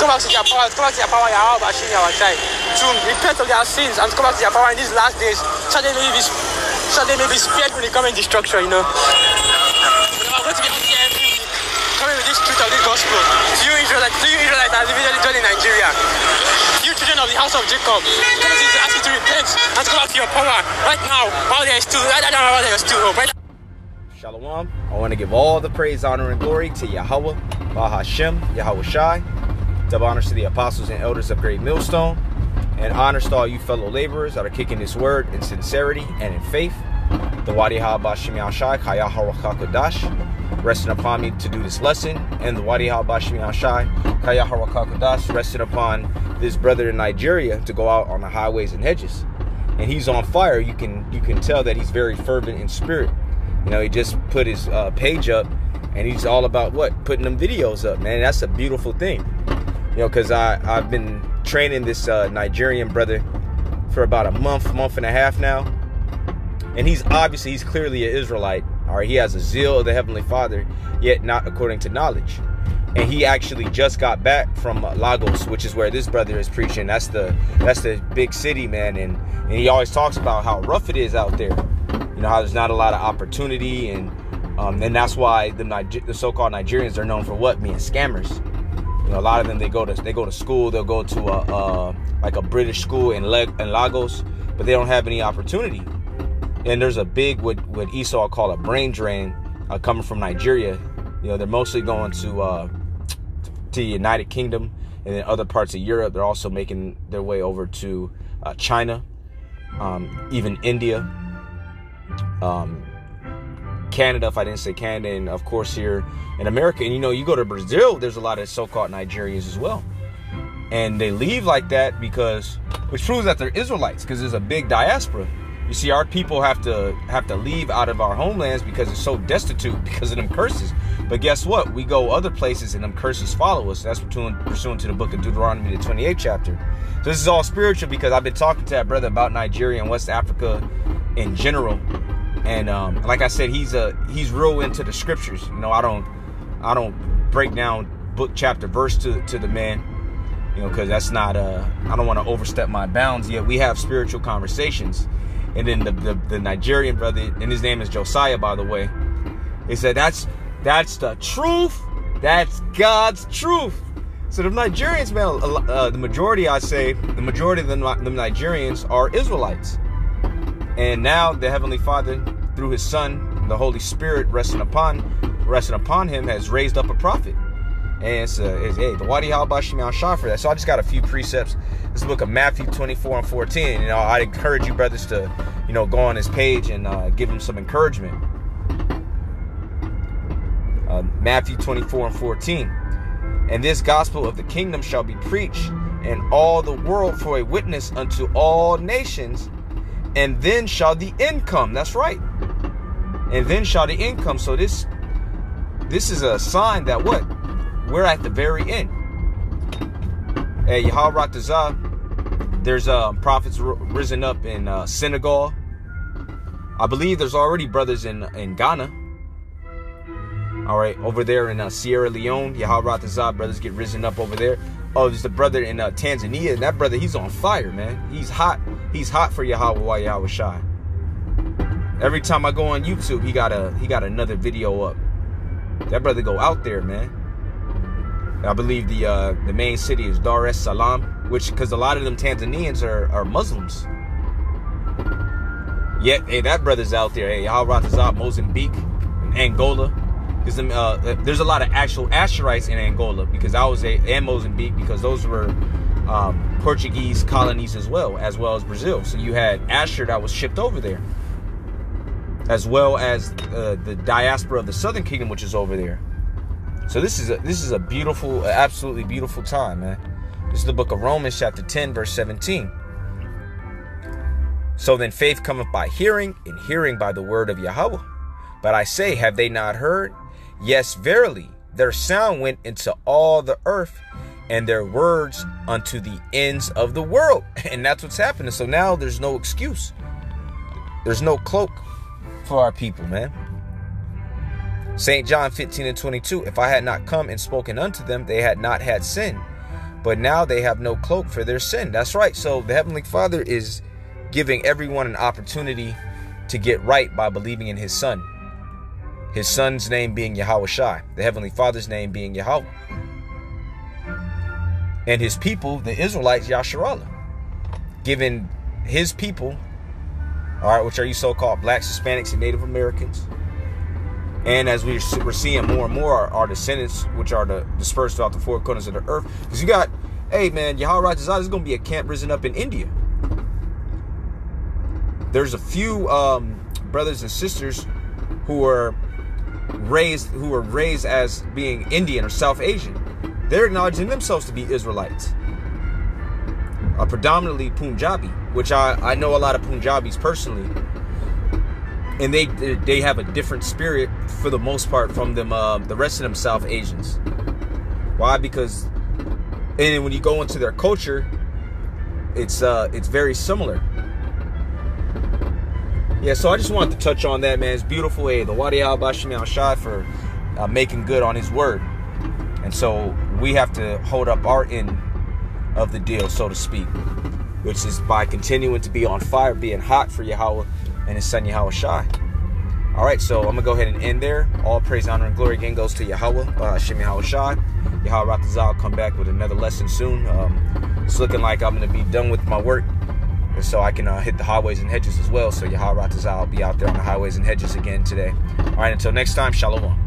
come back to their power, Yahweh Bashim Yahushai, to repent of their sins and to come back to their power in these last days, so they may be spared from the coming destruction, you know. I'm going to be here every week, coming with this truth of this gospel to you Israelites that live in Nigeria. You children of the house of Jacob, come to ask you to repent and to come back to your power right now while there is still hope. Shalom. I want to give all the praise, honor, and glory to Yahweh, Bahashem, Yahweh Shai. Double honors to the apostles and elders of Great Millstone, and honors to all you fellow laborers that are kicking this word in sincerity and in faith. The Wadi Ha-Bashim Yahushai, Kaya Harakakadash, resting upon me to do this lesson, and the Wadi Ha-Bashim Yahushai, Kaya Harakakadash, resting upon this brother in Nigeria to go out on the highways and hedges. And he's on fire. You can tell that he's very fervent in spirit. You know, he just put his page up, and he's all about what? Putting them videos up, man. That's a beautiful thing. You know, because I've been training this Nigerian brother for about a month and a half now. And he's clearly an Israelite. All right, he has a zeal of the Heavenly Father, yet not according to knowledge. And he actually just got back from Lagos, which is where this brother is preaching. That's the big city, man. And he always talks about how rough it is out there. You know, how there's not a lot of opportunity, and that's why the so-called Nigerians are known for what? Being scammers. You know, a lot of them, they go to school. They'll go to like a British school in Lagos, but they don't have any opportunity. And there's a big what Esau call a brain drain coming from Nigeria. You know, they're mostly going to the United Kingdom and then other parts of Europe. They're also making their way over to China, even India, Canada, if I didn't say Canada, and of course here in America. And you know, you go to Brazil, there's a lot of so-called Nigerians as well, and they leave like that which proves that they're Israelites, because there's a big diaspora. You see, our people have to leave out of our homelands because it's so destitute because of them curses. But guess what? We go other places and them curses follow us. That's pursuant to the book of Deuteronomy, the 28th chapter. So this is all spiritual, because I've been talking to that brother about Nigeria and West Africa in general. And like I said, he's real into the scriptures. You know, I don't break down book, chapter, verse to the man, you know, because that's not I don't want to overstep my bounds. Yet we have spiritual conversations. And then the Nigerian brother, and his name is Josiah, by the way, he said that's the truth. That's God's truth. So the Nigerians, man, the majority of the Nigerians are Israelites. And now the Heavenly Father, through his Son, the Holy Spirit resting upon him, has raised up a prophet. And it's the Wadi Ha-Bashim Yahushai for that. So I just got a few precepts. This book of Matthew 24 and 14. You know, I encourage you brothers to, you know, go on his page and give him some encouragement. Matthew 24 and 14. And this gospel of the kingdom shall be preached in all the world for a witness unto all nations, and then shall the end come. That's right. And then shall the end come. So this is a sign that what? We're at the very end. Hey, Yahweh Ratazah, there's prophets risen up in Senegal. I believe there's already brothers in Ghana. All right, over there in Sierra Leone, Yahweh Ratazah, brothers get risen up over there. Oh, there's the brother in Tanzania, and that brother, he's on fire, man. He's hot. He's hot for Yahweh Yahushai. Every time I go on YouTube, he got another video up. That brother go out there, man. I believe the main city is Dar es Salaam, which, because a lot of them Tanzanians are Muslims. Yet, hey, that brother's out there. Hey, Yahweh Ratazah, Mozambique, and Angola. There's a lot of actual Asherites in Angola, because and Mozambique, because those were Portuguese colonies as well as Brazil. So you had Asher that was shipped over there, as well as the diaspora of the Southern Kingdom, which is over there. So this is a beautiful, absolutely beautiful time, man. This is the book of Romans, chapter 10, verse 17. So then faith cometh by hearing, and hearing by the word of Yahweh. But I say, have they not heard? Yes, verily, their sound went into all the earth, and their words unto the ends of the world. And that's what's happening. So now there's no excuse. There's no cloak for our people, man. St. John 15 and 22. If I had not come and spoken unto them, they had not had sin. but now they have no cloak for their sin. That's right. So the Heavenly Father is giving everyone an opportunity to get right by believing in his Son. His Son's name being Yahawashi, the Heavenly Father's name being Yahweh. And his people, the Israelites, Yasharallah, giving his people, all right, which are you so-called blacks, Hispanics, and Native Americans, and as we're seeing more and more, our descendants, which are dispersed throughout the four corners of the earth. Because you got, hey man, Yahweh Ratazah is going to be a camp risen up in India. There's a few brothers and sisters who were raised as being Indian or South Asian. They're acknowledging themselves to be Israelites. Predominantly Punjabi, which I know a lot of Punjabis personally. And they have a different spirit for the most part from them, the rest of them South Asians. Why? Because, and when you go into their culture, it's very similar. Yeah, so I just wanted to touch on that, man. It's beautiful. Hey, the Wadi al-Bashim al-Shai for making good on his word. And so we have to hold up our end of the deal, so to speak, which is by continuing to be on fire, being hot for Yahweh and his Son Yahawashi. All right, so I'm gonna go ahead and end there. All praise, honor, and glory again goes to Yahweh, Hashem Yahawashi. Yahweh Ratazah will come back with another lesson soon. It's looking like I'm gonna be done with my work, and so I can hit the highways and hedges as well. So Yahweh Ratazah will be out there on the highways and hedges again today. All right, until next time, Shalom.